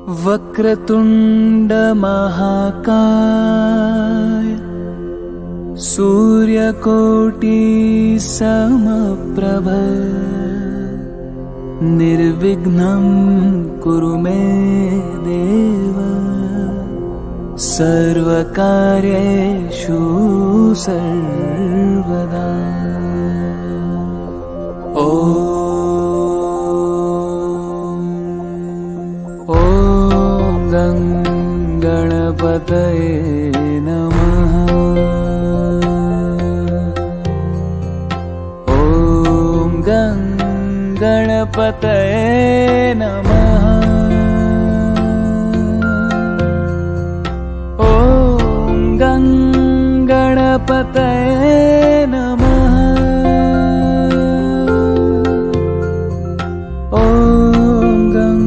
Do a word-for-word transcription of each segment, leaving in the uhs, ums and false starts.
वक्रतुंड महाकाय सूर्यकोटि समप्रभ निर्विघ्नं कुरु मे देव सर्वकार्येषु सर्वदा। ॐ गं गणपतये नमः। ॐ गं गणपतये नमः। ॐ गं गणपतये नमः। ॐ गं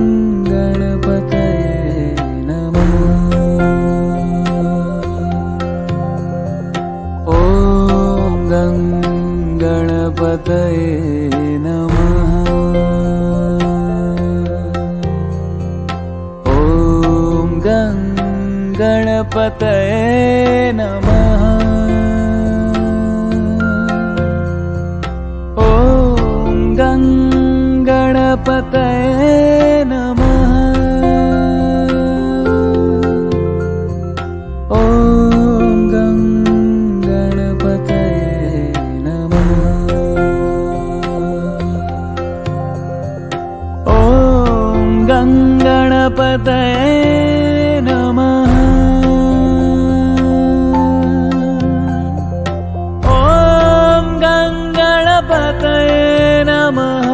गणपतये नमः। ॐ गं गणपतये नमः। ॐ गं गणपतये नमः। ॐ गं गणपतये नमः। ॐ गं गणपतये नमः। ॐ गं गणपतये नमः। ॐ गं गणपतये नमः।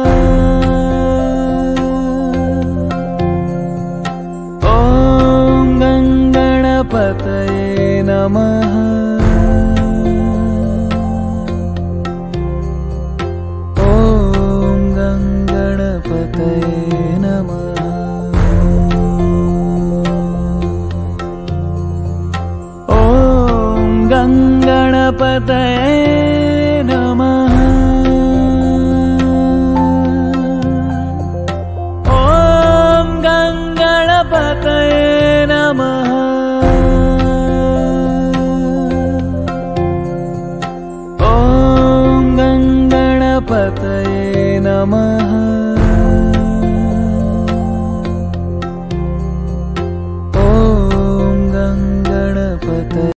ॐ गं गणपतये नमः। ॐ गं गणपतये नमः। ॐ गं गणपतये